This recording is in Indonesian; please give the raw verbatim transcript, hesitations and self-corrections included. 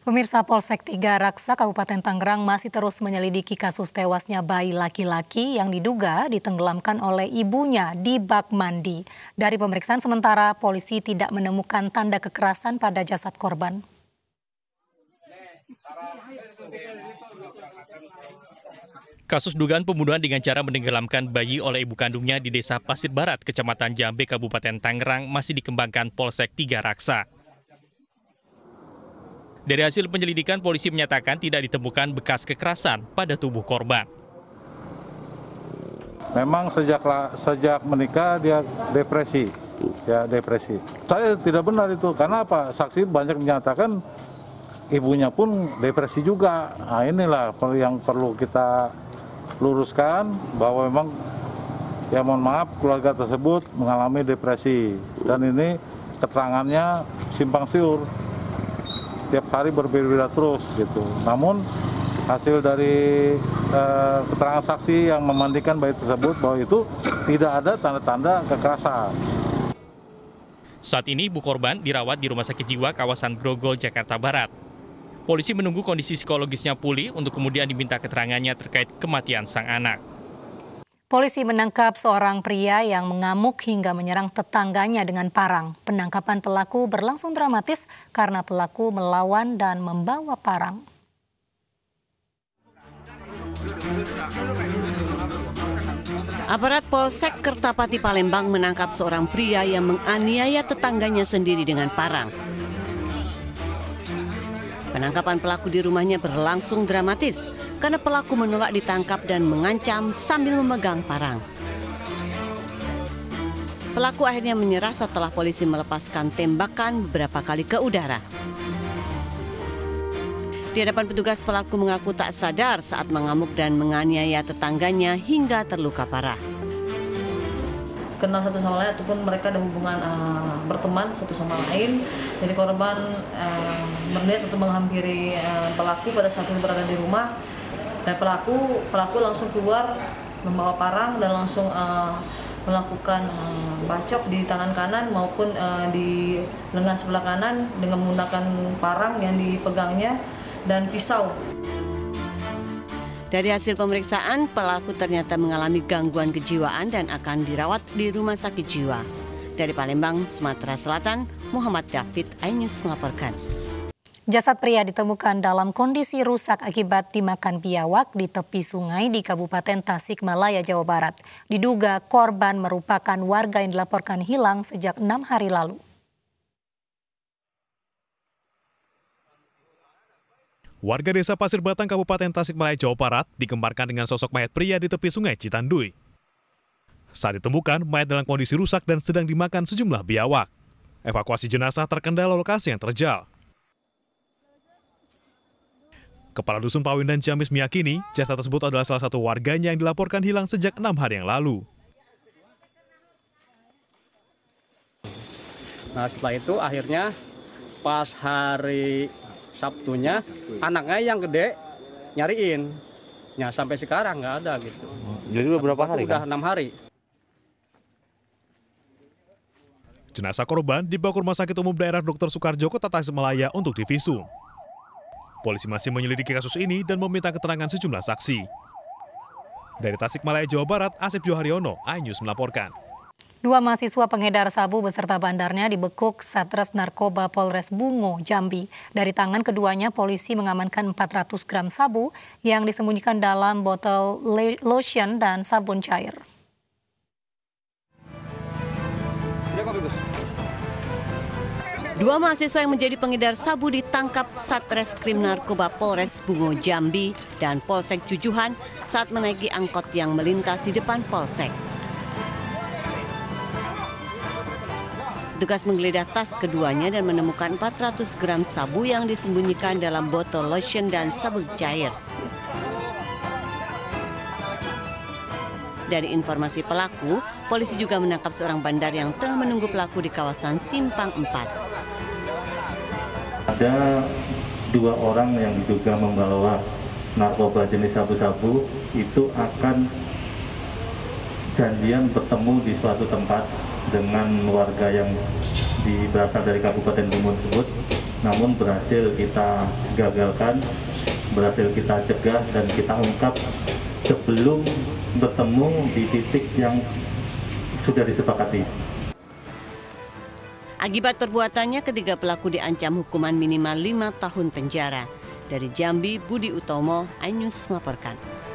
Pemirsa, Polsek Tiga Raksa Kabupaten Tangerang masih terus menyelidiki kasus tewasnya bayi laki-laki yang diduga ditenggelamkan oleh ibunya di bak mandi. Dari pemeriksaan sementara, polisi tidak menemukan tanda kekerasan pada jasad korban. Kasus dugaan pembunuhan dengan cara menenggelamkan bayi oleh ibu kandungnya di Desa Pasir Barat, Kecamatan Jambe, Kabupaten Tangerang masih dikembangkan Polsek Tiga Raksa. Dari hasil penyelidikan, polisi menyatakan tidak ditemukan bekas kekerasan pada tubuh korban. Memang sejak sejak menikah dia depresi, ya depresi. Saya tidak benar itu, karena apa? Saksi banyak menyatakan ibunya pun depresi juga. Nah, inilah yang perlu kita luruskan, bahwa memang ya mohon maaf keluarga tersebut mengalami depresi, dan ini keterangannya simpang siur. Tiap hari berbeda-beda terus gitu. Namun hasil dari eh, keterangan saksi yang memandikan bayi tersebut bahwa itu tidak ada tanda-tanda kekerasan. Saat ini ibu korban dirawat di Rumah Sakit Jiwa kawasan Grogol, Jakarta Barat. Polisi menunggu kondisi psikologisnya pulih untuk kemudian diminta keterangannya terkait kematian sang anak. Polisi menangkap seorang pria yang mengamuk hingga menyerang tetangganya dengan parang. Penangkapan pelaku berlangsung dramatis karena pelaku melawan dan membawa parang. Aparat Polsek Kertapati Palembang menangkap seorang pria yang menganiaya tetangganya sendiri dengan parang. Penangkapan pelaku di rumahnya berlangsung dramatis karena pelaku menolak ditangkap dan mengancam sambil memegang parang. Pelaku akhirnya menyerah setelah polisi melepaskan tembakan beberapa kali ke udara. Di hadapan petugas, pelaku mengaku tak sadar saat mengamuk dan menganiaya tetangganya hingga terluka parah. Kenal satu sama lain ataupun mereka ada hubungan uh, berteman satu sama lain. Jadi korban uh, berniat untuk menghampiri uh, pelaku pada saat itu berada di rumah, dan pelaku pelaku langsung keluar membawa parang dan langsung uh, melakukan uh, bacok di tangan kanan maupun uh, di lengan sebelah kanan dengan menggunakan parang yang dipegangnya dan pisau. Dari hasil pemeriksaan, pelaku ternyata mengalami gangguan kejiwaan dan akan dirawat di Rumah Sakit Jiwa. Dari Palembang, Sumatera Selatan, Muhammad David, iNews melaporkan. Jasad pria ditemukan dalam kondisi rusak akibat dimakan biawak di tepi sungai di Kabupaten Tasikmalaya, Jawa Barat. Diduga korban merupakan warga yang dilaporkan hilang sejak enam hari lalu. Warga Desa Pasir Batang, Kabupaten Tasikmalaya, Jawa Barat dikembarkan dengan sosok mayat pria di tepi sungai Citandui. Saat ditemukan, mayat dalam kondisi rusak dan sedang dimakan sejumlah biawak. Evakuasi jenazah terkendala lokasi yang terjal. Kepala Dusun Pawindan Ciamis meyakini jasad tersebut adalah salah satu warganya yang dilaporkan hilang sejak enam hari yang lalu. Nah, setelah itu akhirnya pas hari Sabtunya anaknya yang gede nyariin, ya sampai sekarang nggak ada gitu. Jadi beberapa hari udah kan? enam hari. Jenazah korban dibawa ke Rumah Sakit Umum Daerah Dokter Soekarjo, Kota Tasikmalaya untuk divisum. Polisi masih menyelidiki kasus ini dan meminta keterangan sejumlah saksi. Dari Tasikmalaya, Jawa Barat, Asep Joharyono, iNews melaporkan. Dua mahasiswa pengedar sabu beserta bandarnya dibekuk Satres Narkoba Polres Bungo, Jambi. Dari tangan keduanya, polisi mengamankan empat ratus gram sabu yang disembunyikan dalam botol lotion dan sabun cair. Dua mahasiswa yang menjadi pengedar sabu ditangkap Satreskrim Narkoba Polres Bungo, Jambi dan Polsek Jujuhan saat menaiki angkot yang melintas di depan Polsek. Petugas menggeledah tas keduanya dan menemukan empat ratus gram sabu yang disembunyikan dalam botol lotion dan sabun cair. Dari informasi pelaku, polisi juga menangkap seorang bandar yang tengah menunggu pelaku di kawasan Simpang empat. Ada dua orang yang diduga membawa narkoba jenis sabu-sabu itu akan janjian bertemu di suatu tempat dengan warga yang di berasal dari Kabupaten Bungo tersebut namun berhasil kita gagalkan, berhasil kita cegah dan kita ungkap sebelum bertemu di titik yang sudah disepakati. Akibat perbuatannya, ketiga pelaku diancam hukuman minimal lima tahun penjara. Dari Jambi, Budi Utomo, iNews melaporkan.